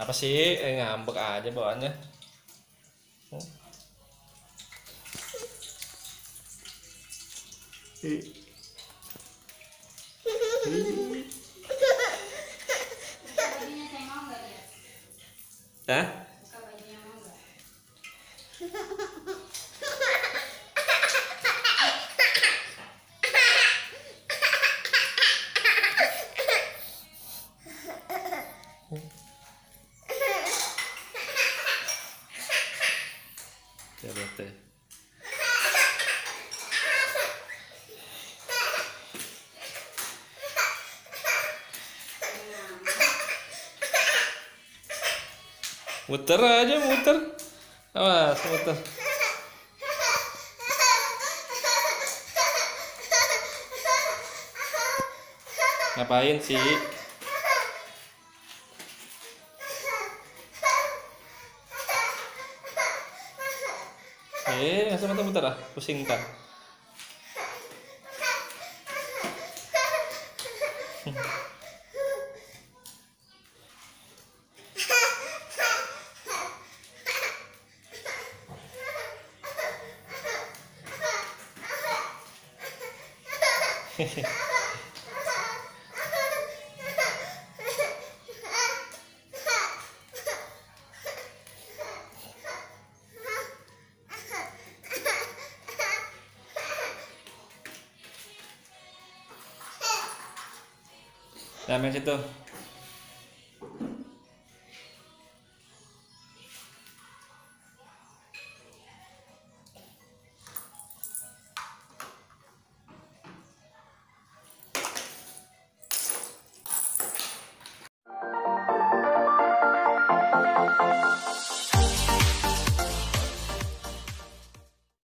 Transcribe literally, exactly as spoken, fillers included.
Apa sih? Eh, ngambek aja bawaannya. Hmm. Hah? Coba teh. Muter aja, muter. Awas, muter. Ngapain sih? Eh, masa muter-muter ah? Pusing kan? Nah, main situ.